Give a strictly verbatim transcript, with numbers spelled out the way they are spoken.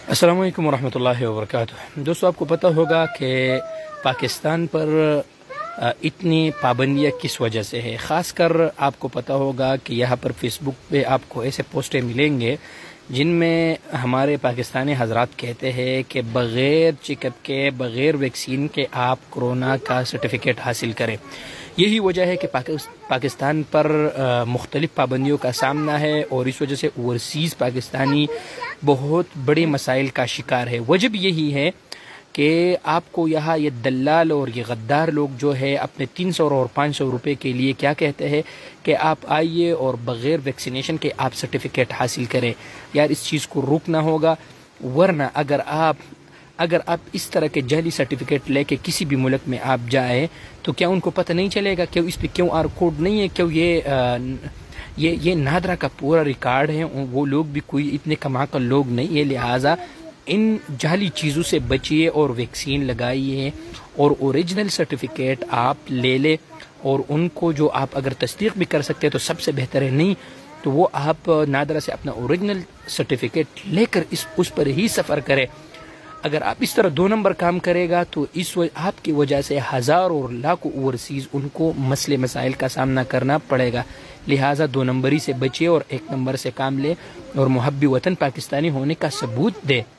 السلام علیکم ورحمۃ اللہ وبرکاتہ۔ دوستو، آپ کو پتہ ہوگا کہ پاکستان پر اتنی پابندیاں کس وجہ سے ہے۔ خاص کر آپ کو پتہ ہوگا کہ یہاں پر فیس بک پہ آپ کو ایسے پوسٹیں ملیں گے جن میں ہمارے پاکستانی حضرات کہتے ہیں کہ بغیر چیک اپ کے، بغیر ویکسین کے آپ کرونا کا سرٹیفکیٹ حاصل کریں۔ یہی وجہ ہے کہ پاکستان پر مختلف پابندیوں کا سامنا ہے اور اس وجہ سے اوورسیز پاکستانی بہت بڑے مسائل کا شکار ہے۔ وجہ بھی یہی ہے کہ آپ کو یہاں یہ دلال اور یہ غدار لوگ جو ہے اپنے تین سو اور پانچ سو روپے کے لیے کیا کہتے ہیں کہ آپ آئیے اور بغیر ویکسینیشن کے آپ سرٹیفکیٹ حاصل کریں۔ یار، اس چیز کو روکنا ہوگا، ورنہ اگر آپ اگر آپ اس طرح کے جعلی سرٹیفکیٹ لے کے کسی بھی ملک میں آپ جائیں تو کیا ان کو پتہ نہیں چلے گا کہ اس پہ کیو آر کوڈ نہیں ہے؟ کیوں یہ یہ یہ نادرا کا پورا ریکارڈ ہے؟ وہ لوگ بھی کوئی اتنے کما کر لوگ نہیں ہے، لہٰذا ان جعلی چیزوں سے بچیے اور ویکسین لگائیے اور اوریجنل سرٹیفکیٹ آپ لے لیں، اور ان کو جو آپ اگر تصدیق بھی کر سکتے ہیں تو سب سے بہتر ہے، نہیں تو وہ آپ نادرا سے اپنا اوریجنل سرٹیفکیٹ لے کر اس اس پر ہی سفر کریں۔ اگر آپ اس طرح دو نمبر کام کرے گا تو اس آپ کی وجہ سے ہزاروں اور لاکھوں اوورسیز ان کو مسئلے مسائل کا سامنا کرنا پڑے گا۔ لہٰذا دو نمبری سے بچے اور ایک نمبر سے کام لے اور محب وطن پاکستانی ہونے کا ثبوت دے۔